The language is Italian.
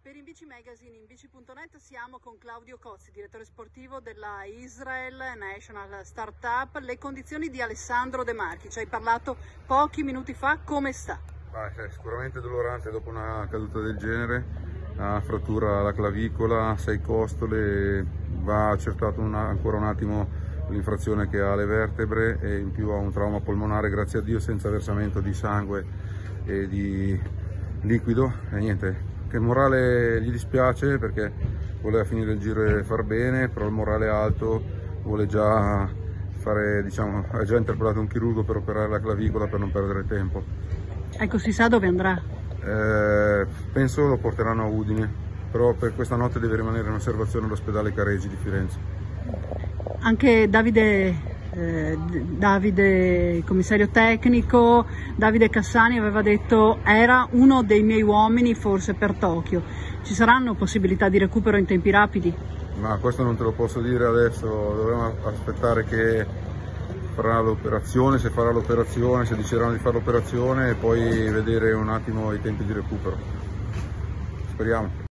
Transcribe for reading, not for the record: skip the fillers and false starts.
Per InBici Magazine, InBici.net siamo con Claudio Cozzi, direttore sportivo della Israel National Startup. Le condizioni di Alessandro De Marchi, ci hai parlato pochi minuti fa, come sta? Sicuramente dolorante dopo una caduta del genere, una frattura alla clavicola, 6 costole, va accertato ancora un attimo l'infrazione che ha alle vertebre e in più ha un trauma polmonare, grazie a Dio senza versamento di sangue e di liquido e niente. Che il morale gli dispiace perché voleva finire il giro e far bene, però il morale è alto, vuole già fare, ha già interpellato un chirurgo per operare la clavicola per non perdere tempo. Ecco, si sa dove andrà? Penso lo porteranno a Udine, però per questa notte deve rimanere in osservazione all'ospedale Careggi di Firenze. Anche Davide, commissario tecnico, Davide Cassani aveva detto era uno dei miei uomini forse per Tokyo. Ci saranno possibilità di recupero in tempi rapidi? Ma questo non te lo posso dire adesso, dovremo aspettare che farà l'operazione, se farà l'operazione, se decideranno di fare l'operazione e poi vedere un attimo i tempi di recupero. Speriamo.